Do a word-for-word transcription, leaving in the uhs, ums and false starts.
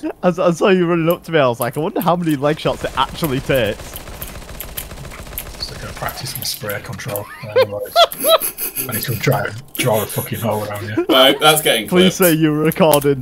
As I saw you running up to me, I was like, I wonder how many leg shots it actually takes. Just gonna practice my spray control. I need to try and draw a fucking hole around you. No, that's getting clipped. Please say you were recording.